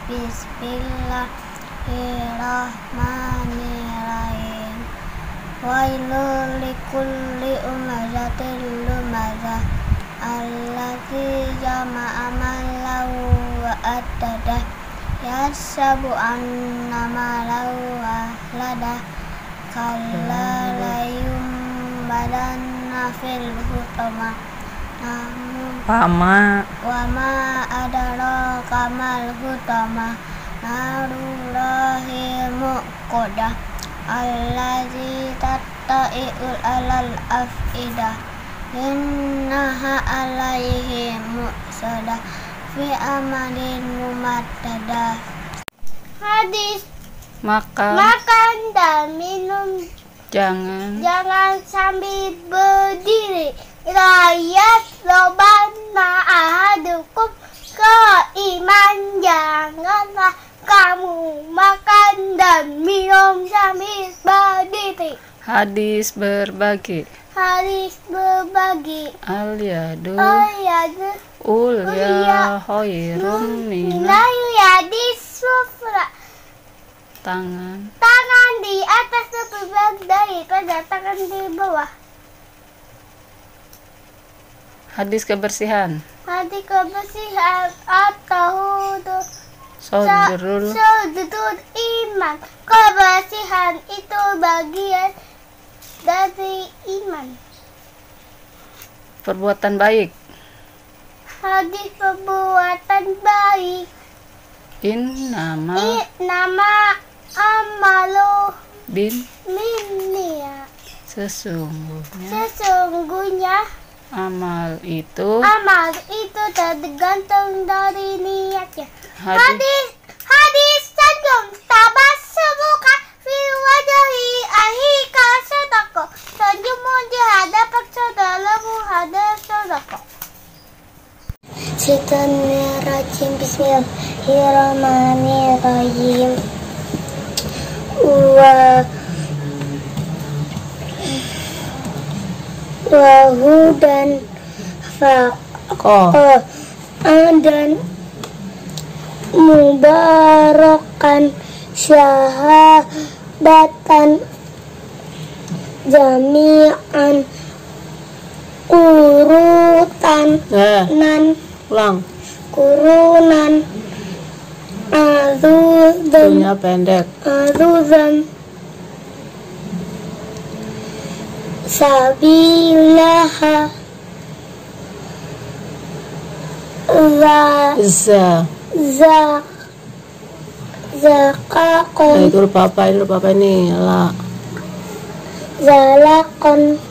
Bismillahirrahmanirrahim. Wailul likulli umazatil lumazah allati jama'a malahu wa addadah yahsabu anna malahu ahladah kalla layum badanna fil hutama Pama wa ma adraka mal hutama narurahil muqadah allazi tattai'ul alal afidah innaha alaihim muqsadah fi amalin mumaddadah. Hadis makan dan minum jangan sambil berdiri. Rayat robana ahadukum iman, janganlah kamu makan dan minum sambil berdiri. Hadis berbagi al-yadu ulya khairun minal yadis sufra. Tangan di atas lebih baik daripada tangan di bawah. Hadis kebersihan atau sodrul iman. Kebersihan itu bagian dari iman. Perbuatan baik. Hadis perbuatan baik. Nama amalu minniya. Sesungguhnya amal itu tergantung dari niatnya. Hadis sanjung tabassamuka fi wajhi ahika sadaqah. Senyummu di hadapan saudaramu adalah sedekah. Bismillahirrahmanirrahim. Bismillahirrahmanirrahim. Wahudan faqah dan mubarakan syahadatan jami'an kurunan punya pendek azuzan sabilaha zakakon itu papa ini lah zalakon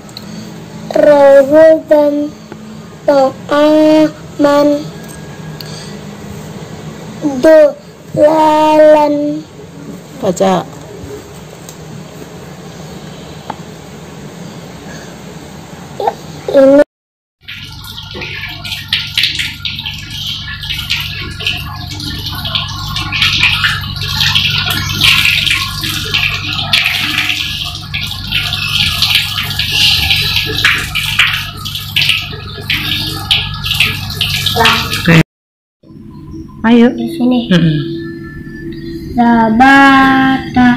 rawudan ta'aman dolalan. Baca ini ayo di sini. Sabata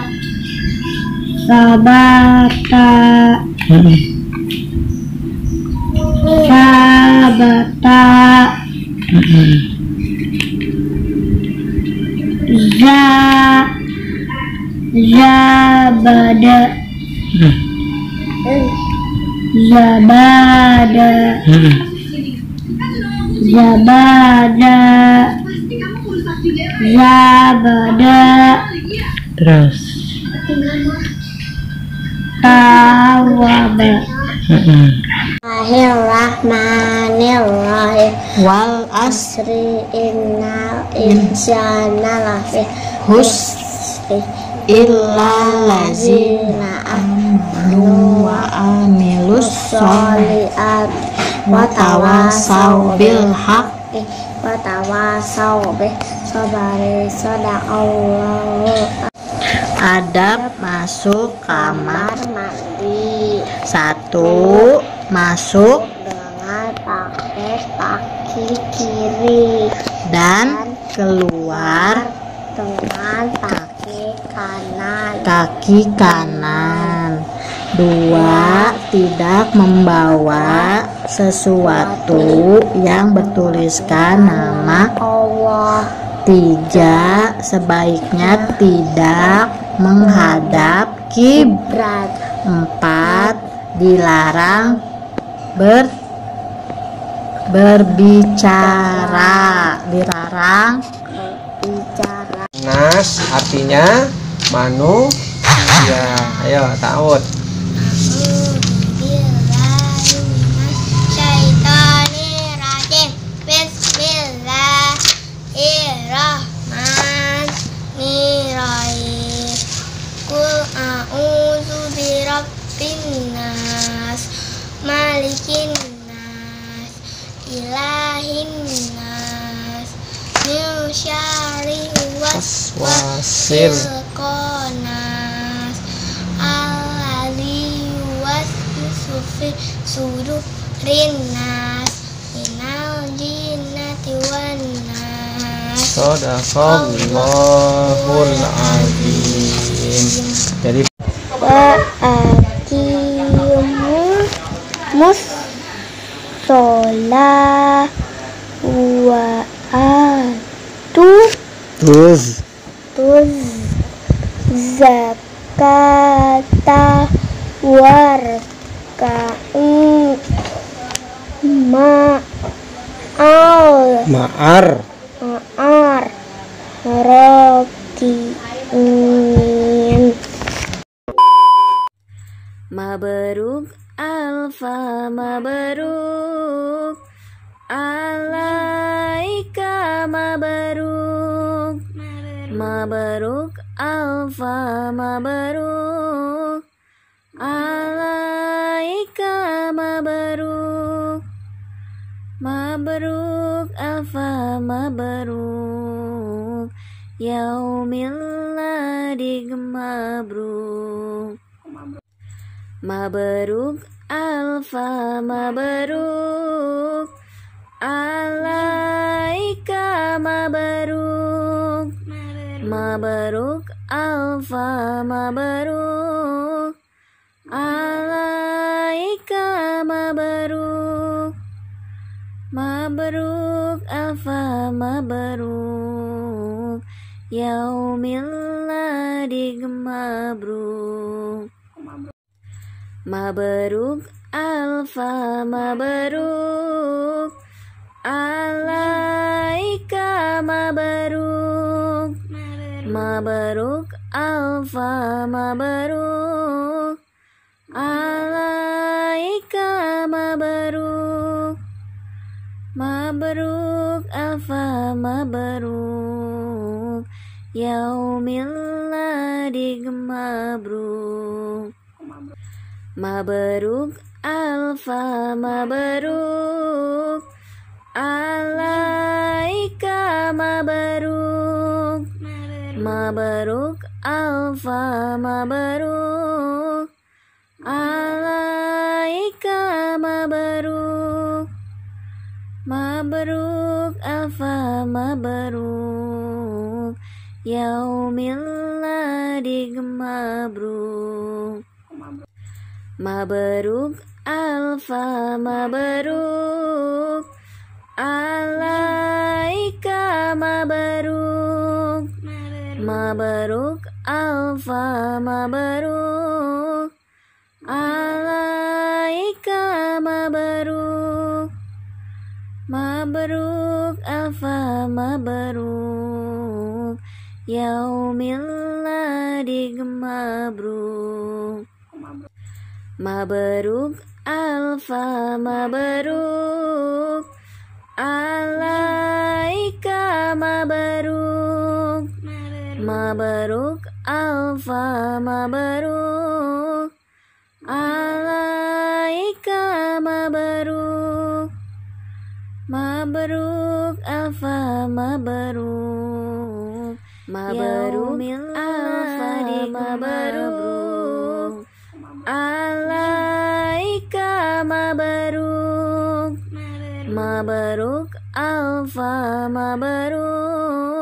zabada terus tawaba. Bismillahirrahmanirrahim. wal Asri innal insana lafi husri illa lazina amanu wa amilus sholihat wa tawasaw bil haqqi wa tawasaw bis sabari. Sadaqallahu. Adab masuk kamar mandi. 1. Masuk dengan pakai kaki kiri dan keluar dengan kaki kanan. 2. Tidak membawa sesuatu yang bertuliskan nama Allah. 3. Sebaiknya tidak menghadap kiblat. 4. Dilarang berbicara. Dilarang Bicara. Nas artinya manusia. Ayo ta'awud. Bismillahirrahmanirrahim. Bismillahirrahmanirrahim. Qul a'udzu birabbin nas, malikin nas, ilahin nas, min syarri Waswasil khannas, alladzi yuwaswisu fi sudurin nas, minal jinnati wan nas. Shadaqallahul azim. Jadi Wa aqimu mushola wa atu tuz zakata warka'u ma'ar ma'ar raki'in. Mabruk alfa mabruk alaika mabruk mabruk alfa mabruk alaika mabruk mabruk alfa mabruk yaumil ladzi mabruk mabruk alfa mabruk alaika mabruk mabruk alfa mabruk alaika mabruk mabruk alfa mabruk yaumil ladzi mabruk mabruk alfa mabruk alaika mabruk mabruk alfa mabruk alaika mabruk mabruk alfa mabruk yaumil ladzi mabruk mabruk alfa mabruk alaika mabruk mabruk alfa mabruk alaika mabruk mabruk alfa mabruk yaumil ladzi mabruk mabruk alfa mabruk alaika mabruk mabruk alfa mabruk alaika mabruk mabruk alfa mabruk yaumil ladzi mabruk mabruk alfa mabruk alaika mabruk mabruk alfa mabruk alaika mabruk mabruk alfa mabruk yaumil ladzi mabruk alaika mabruk mabruk alfa mabruk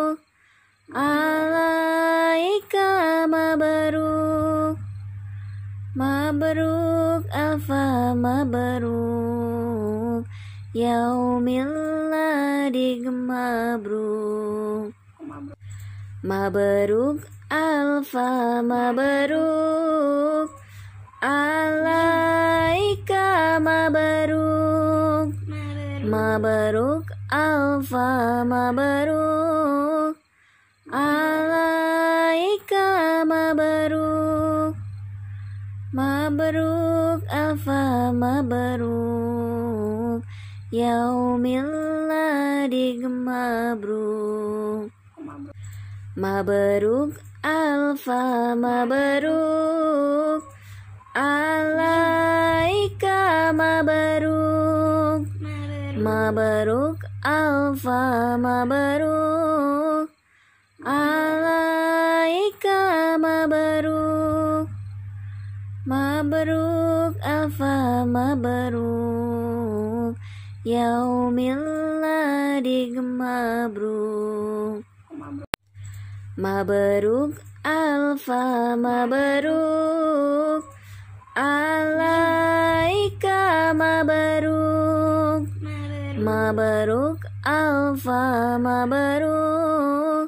Mabruk alfa mabruk yaumil ladig mabruk. Mabruk alfa mabruk alaika mabruk. Mabruk alfa mabruk alaika mabruk. Mabruk alfa mabruk yaumil ladig mabruk. Mabruk alfa mabruk alaika mabruk. Mabruk alfa mabruk alaika mabruk. Mabruk alfa mabruk yaumil ladig mabruk. Mabruk alfa mabruk alaika mabruk. Mabruk alfa mabruk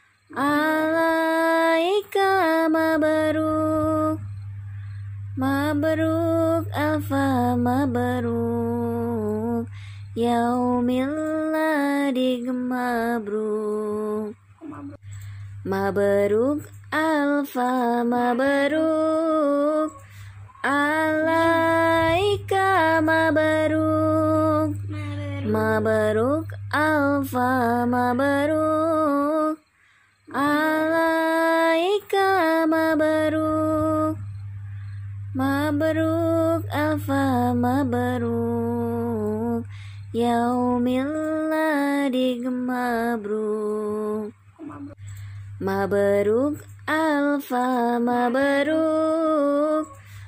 alaika mabruk. Mabruk alfa mabruk yaumil ladig mabruk. Mabruk alfa mabruk alaika mabruk. Mabruk alfa mabruk alaika mabruk. Mabruk alfa mabruk yaumil ladig mabruk. Mabruk alfa mabruk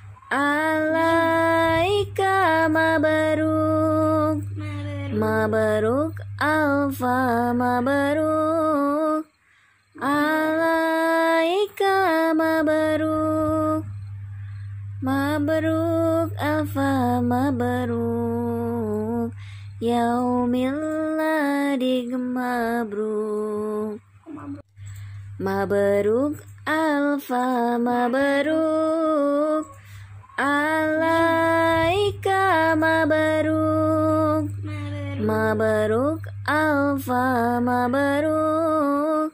alaika mabruk. Mabruk alfa mabruk alaika mabruk. Mabruk alfa mabruk yaumil ladig mabruk. Mabruk alfa mabruk alaika mabruk. Mabruk alfa mabruk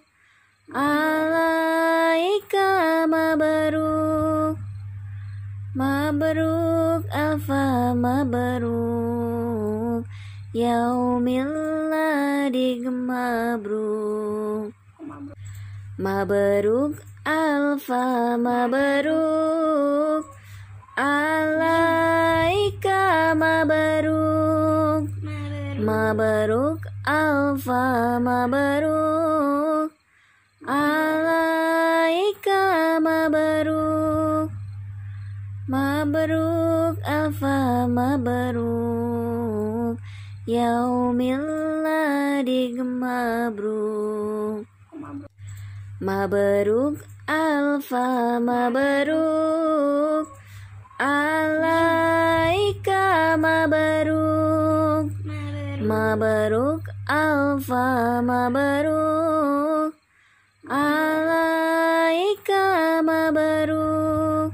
alaika mabruk. Mabruk alfa mabruk yaumil ladig mabruk. Mabruk alfa mabruk alaika mabruk. Mabruk alfa mabruk alaika mabruk. Mabruk alfa mabruk yaumil ladig mabruk. Mabruk alfa mabruk alaika mabruk. Mabruk alfa mabruk alaika mabruk.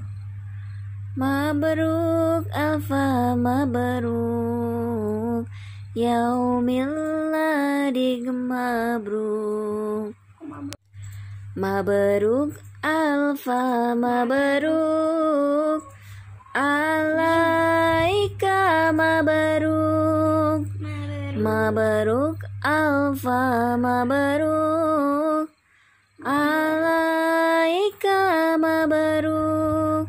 Mabruk alfa mabruk yaumil ladig mabruk. Mabruk alfa mabruk alaika mabruk. Mabruk alfa mabruk alaika mabruk.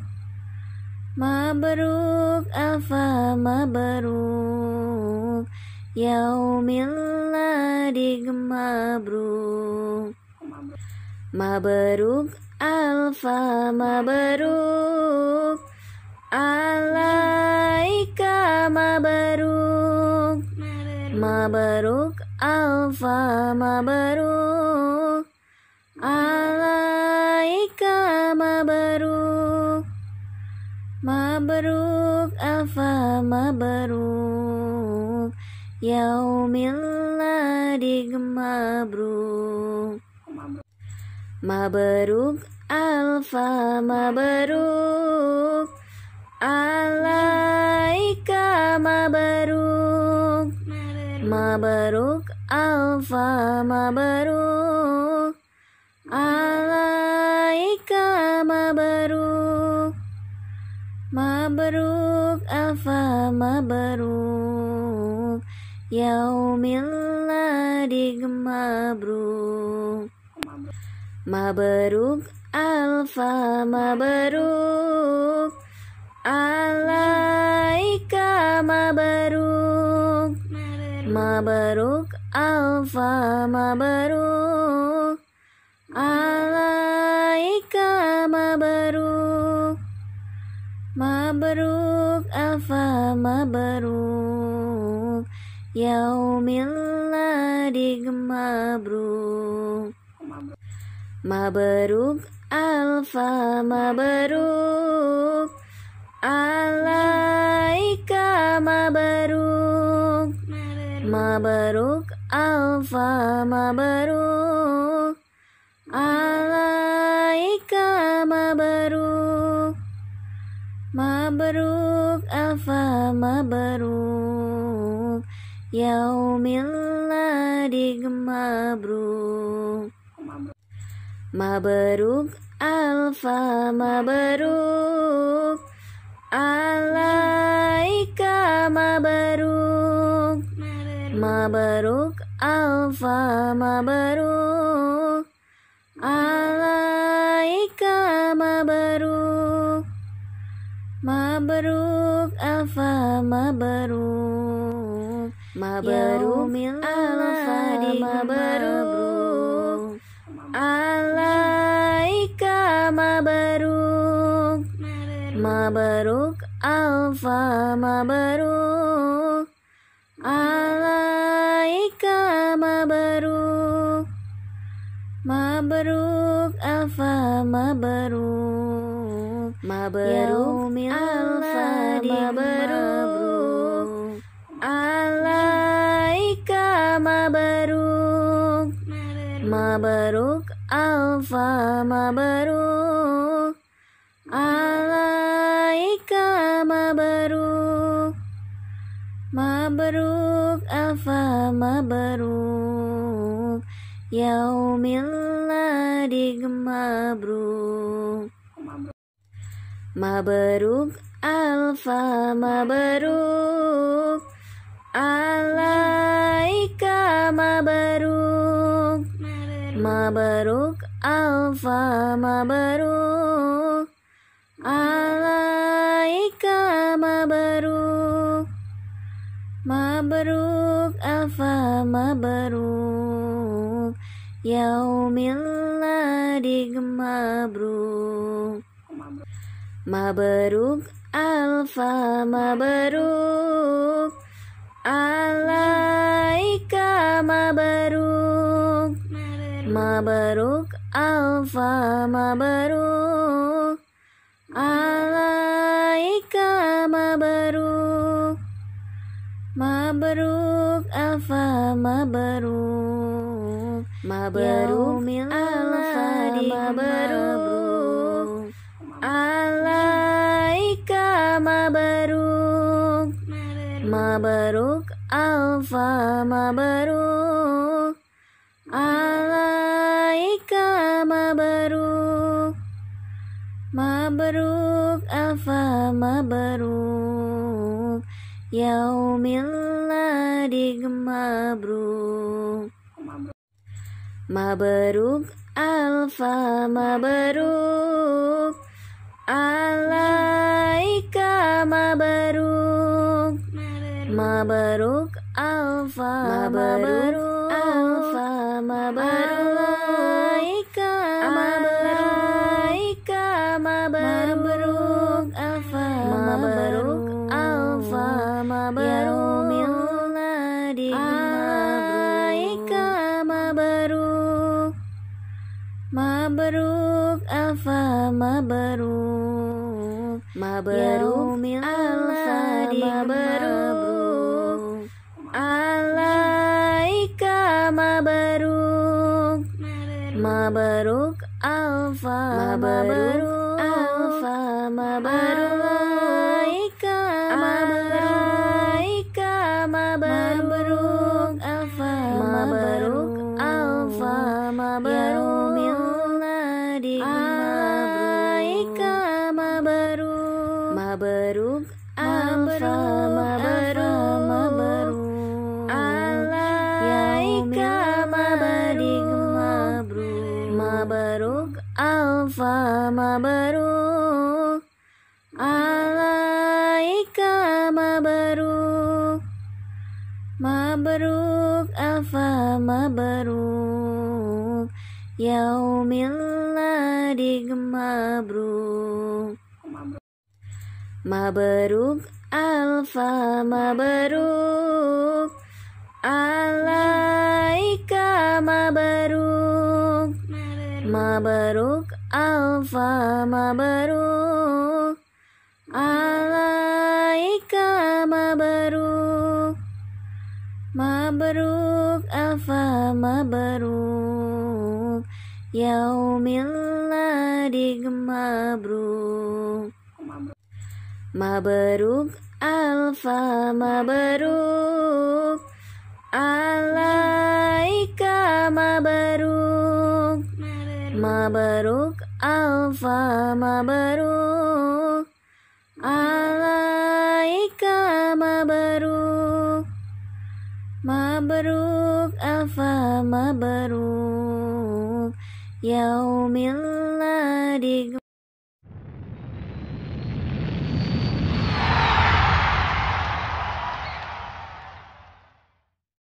Mabruk alfa mabruk yaumil ladig mabruk. Mabruk alfa mabruk alaika mabruk. Mabruk alfa mabruk alaika mabruk. Mabruk alfa mabruk yaumil ladig mabruk. Mabruk alfa mabruk alaika mabruk. Mabruk alfa mabruk alaika mabruk. Mabruk alfa mabruk yaumil ladig mabruk. Mabruk alfa mabruk alaika mabruk. Mabruk alfa mabruk alaika mabruk. Mabruk alfa mabruk yaumil ladig mabruk. Mabruk alfa mabruk alaika mabruk. Mabruk alfa mabruk alaika mabruk. Mabruk alfa mabruk yaumil ladig mabruk. Mabruk alfa mabruk alaika mabruk. Mabruk alfa mabruk alaika mabruk. Mabruk alfa mabruk. Mabruk alfa mabruk alaika mabruk. Mabruk alfa mabruk alaika mabruk. Mabruk alfa mabruk. Mabruk alfa mabruk alaika mabruk. Mabruk alfa mabruk alaika mabruk. Mabruk alfa mabruk yaumil ladig mabruk. Mabruk alfa mabruk alaika mabruk. Mabruk alfa mabruk alaika mabruk. Mabruk alfa mabruk yaumil ladig mabruk. Mabruk alfa mabruk alaika mabruk. Mabruk alfa mabruk alaika mabruk. Mabruk alfa mabruk. Mabruk alfa mabruk alaika mabruk. Mabruk alfa mabruk alaika mabruk. Mabruk alfa mabruk yaumil ladig mabruk. Mabruk alfa mabruk alaika mabruk. Mabruk alfa mabruk alfa mabruk alaika mabruk alfa mabruk alfa yaumil ladig alaika mabruk. Mabruk alfa mabruk yaumil alfa mabruk alaika mabruk mabruk alfa mabruk alfa mabruk alaika mabruk alfa mabruk alfa mabruk alaika mabruk mabruk alfa mabruk alaika mabruk mabruk alfa mabruk alaika mabruk mabruk alfa mabruk yaumil ladik mabruk mabruk alfa mabruk alaika mabruk mabruk alfa mabruk alaika mabruk mabruk alfa mabruk yaumil ladik mabruk mabruk alfa mabruk alaika mabruk mabruk alfa mabruk alaika mabruk mabruk alfa mabruk yaumil ladik